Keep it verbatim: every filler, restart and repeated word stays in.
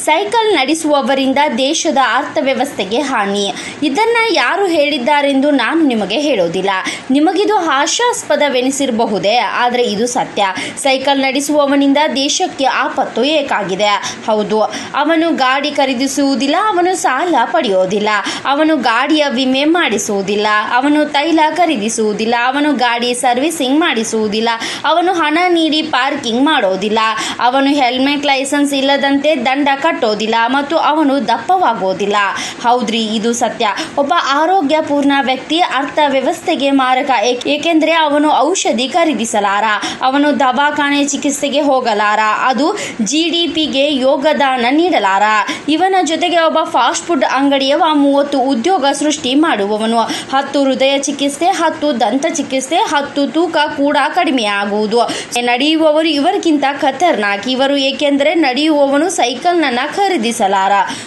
Cycle ನಡೆಸುವವರಿಂದ ದೇಶದ ಅರ್ಥವ್ಯವಸ್ಥೆಗೆ ಹಾನಿ. ಇದನ್ನ ಯಾರು ಹೇಳಿದ್ದಾರೆಂದು ನಾನು ನಿಮಗೆ ಹೇಳೋದಿಲ್ಲ. ನಿಮಗಿದು ಹಾಸ್ಯಾಸ್ಪದವೆನಿಸಿರಬಹುದೇ, ಆದರೆ ಇದು ಸತ್ಯ. ಸೈಕಲ್ ನಡೆಸುವವನಿಂದ ದೇಶಕ್ಕೆ ಆಪತ್ತು ಏಕಾಗಿದೆ. ಹೌದು, ಅವನು ಗಾಡಿ ಖರೀದಿಸುವುದಿಲ್ಲ, ಅವನು ಸಾಲ ಪಡೆಯೋದಿಲ್ಲ, ಅವನು ಗಾಡಿಯ ವಿಮೆ ಮಾಡಿಸುವುದಿಲ್ಲ, ಅವನು ತೈಲ ಖರೀದಿಸುವುದಿಲ್ಲ, ಅವನು ಗಾಡಿ ಸರ್ವಿಸಿಂಗ್ ಮಾಡಿಸುವುದಿಲ್ಲ, ಅವನು ಹಣ ನೀಡಿ ಪಾರ್ಕಿಂಗ್ ಮಾಡೋದಿಲ್ಲ, ಅವನು ಹೆಲ್ಮೆಟ್ ಲೈಸೆನ್ಸ್ ಇಲ್ಲದಂತೆ ದಂಡ ಕಟ್ಟೋದಿಲ್ಲ ಮತ್ತು ಅವನು ದಪ್ಪವಾಗೋದಿಲ್ಲ. ಹೌದ್ರಿ, ಇದು ಸತ್ಯ. ಒಬ್ಬ ಆರೋಗ್ಯಪೂರ್ಣ ವ್ಯಕ್ತಿ ಅರ್ಥವ್ಯವಸ್ಥೆಗೆ ಮಾರಕ, ಏಕೆಂದರೆ ಅವನು ಔಷಧಿ ಖರೀದಿಸಲಾರ, ಅವನು ದವಾಖಾನೆ ಚಿಕಿತ್ಸೆಗೆ ಹೋಗಲಾರ, ಅದು ಜಿ ಡಿ ಪಿಗೆ ಯೋಗದಾನ ನೀಡಲಾರ. ಇವನ ಜೊತೆಗೆ ಒಬ್ಬ ಫಾಸ್ಟ್ ಫುಡ್ ಅಂಗಡಿಯವ ಮೂವತ್ತು ಉದ್ಯೋಗ ಸೃಷ್ಟಿ ಮಾಡುವವನು, ಹತ್ತು ಹೃದಯ ಚಿಕಿತ್ಸೆ, ಹತ್ತು ದಂತ ಚಿಕಿತ್ಸೆ, ಹತ್ತು ತೂಕ ಕೂಡ ಕಡಿಮೆ ಆಗುವುದು. ನಡೆಯುವವರು ಇವರಿಗಿಂತ ಖತರ್ನಾಕ್ ಇವರು, ಏಕೆಂದರೆ ನಡೆಯುವವನು ಸೈಕಲ್ ನನ್ನ ಖರೀದಿಸಲಾರ.